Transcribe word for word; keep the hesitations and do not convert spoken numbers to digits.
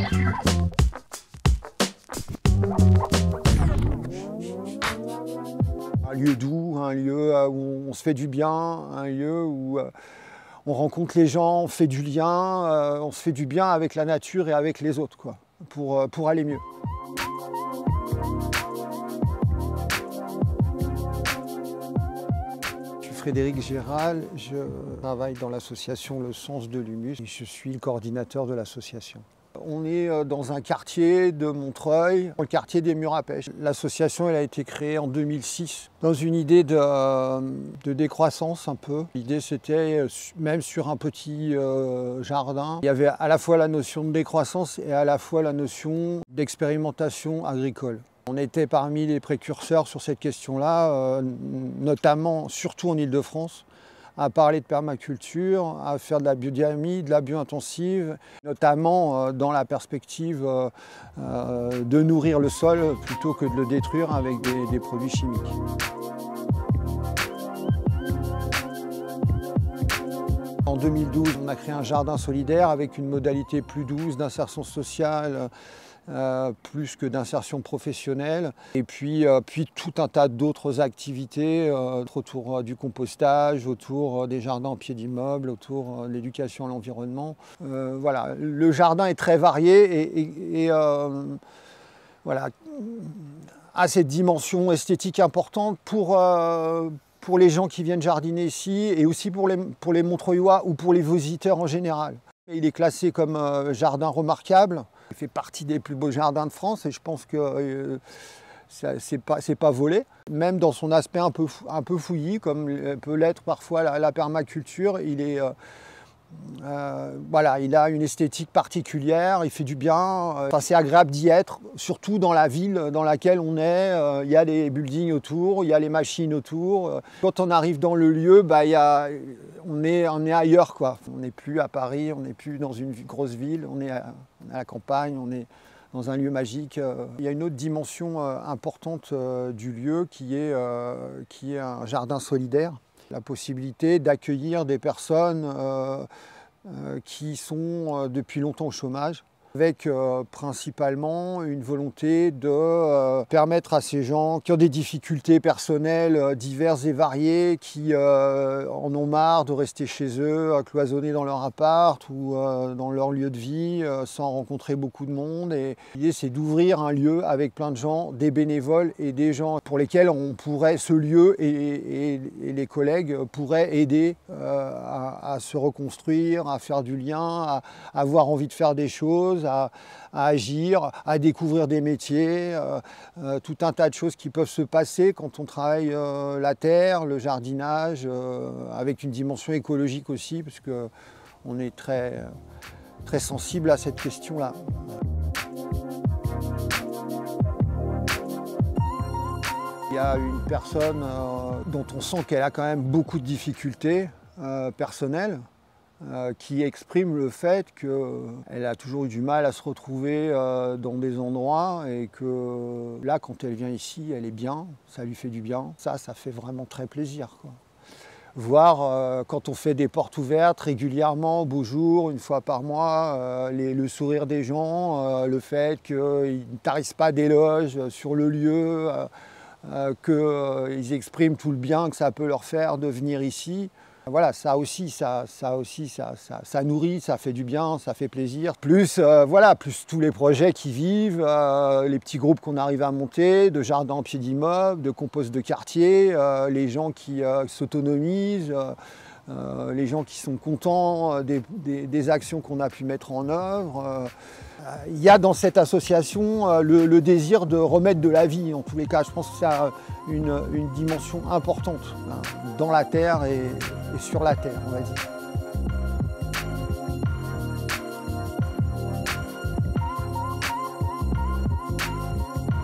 Un lieu doux, un lieu où on se fait du bien, un lieu où on rencontre les gens, on fait du lien, on se fait du bien avec la nature et avec les autres, quoi, pour, pour aller mieux. Je suis Frédéric Géral, je travaille dans l'association Le Sens de l'Humus et je suis le coordinateur de l'association. On est dans un quartier de Montreuil, le quartier des Murs à Pêche. L'association elle a été créée en deux mille six dans une idée de, de décroissance un peu. L'idée c'était même sur un petit euh, jardin. Il y avait à la fois la notion de décroissance et à la fois la notion d'expérimentation agricole. On était parmi les précurseurs sur cette question-là, euh, notamment, surtout en Île-de-France, à parler de permaculture, à faire de la biodynamie, de la bio-intensive, notamment euh, dans la perspective euh, euh, de nourrir le sol plutôt que de le détruire avec des, des produits chimiques. En deux mille douze, on a créé un jardin solidaire avec une modalité plus douce d'insertion sociale, Euh, plus que d'insertion professionnelle. Et puis, euh, puis tout un tas d'autres activités euh, autour euh, du compostage, autour euh, des jardins en pied d'immeuble, autour euh, de l'éducation à l'environnement. Euh, voilà, le jardin est très varié et, et, et euh, voilà, a cette dimension esthétique importante pour, euh, pour les gens qui viennent jardiner ici et aussi pour les, pour les Montreuillois ou pour les visiteurs en général. Il est classé comme euh, jardin remarquable. Il fait partie des plus beaux jardins de France et je pense que euh, c'est pas, c'est pas volé. Même dans son aspect un peu, un peu fouillis, comme peut l'être parfois la, la permaculture, il est, euh, euh, voilà, il a une esthétique particulière, il fait du bien. Enfin, c'est agréable d'y être, surtout dans la ville dans laquelle on est. Euh, il y a les buildings autour, il y a les machines autour. Quand on arrive dans le lieu, bah, il y a, on, est, on est ailleurs, quoi. On n'est plus à Paris, on n'est plus dans une grosse ville, on est à, on est à la campagne, on est dans un lieu magique. Il y a une autre dimension importante du lieu qui est, qui est un jardin solidaire. La possibilité d'accueillir des personnes euh, euh, qui sont euh, depuis longtemps au chômage, avec euh, principalement une volonté de euh, permettre à ces gens qui ont des difficultés personnelles euh, diverses et variées, qui euh, en ont marre de rester chez eux, cloisonnés dans leur appart ou euh, dans leur lieu de vie, euh, sans rencontrer beaucoup de monde. Et l'idée, c'est d'ouvrir un lieu avec plein de gens, des bénévoles et des gens pour lesquels on pourrait, ce lieu et, et, et les collègues pourraient aider euh, à, à se reconstruire, à faire du lien, à, à avoir envie de faire des choses, À, à agir, à découvrir des métiers, euh, euh, tout un tas de choses qui peuvent se passer quand on travaille euh, la terre, le jardinage, euh, avec une dimension écologique aussi, parce qu'on est très, très sensible à cette question-là. Il y a une personne euh, dont on sent qu'elle a quand même beaucoup de difficultés euh, personnelles, Euh, qui exprime le fait qu'elle a toujours eu du mal à se retrouver euh, dans des endroits et que là, quand elle vient ici, elle est bien, ça lui fait du bien. Ça, ça fait vraiment très plaisir, quoi. Voir euh, quand on fait des portes ouvertes régulièrement, au beau jour, une fois par mois, euh, les, le sourire des gens, euh, le fait qu'ils ne tarissent pas d'éloges sur le lieu, euh, euh, qu'ils expriment tout le bien que ça peut leur faire de venir ici. Voilà, ça aussi, ça, ça aussi, ça, ça, ça nourrit, ça fait du bien, ça fait plaisir. Plus, euh, voilà, plus tous les projets qui vivent, euh, les petits groupes qu'on arrive à monter, de jardins en pied d'immeuble, de compost de quartier, euh, les gens qui euh, s'autonomisent, euh, euh, les gens qui sont contents des, des, des actions qu'on a pu mettre en œuvre. Euh, il y a dans cette association euh, le, le désir de remettre de la vie, en tous les cas. Je pense que ça a une, une dimension importante hein, dans la terre et, et sur la terre, on va dire.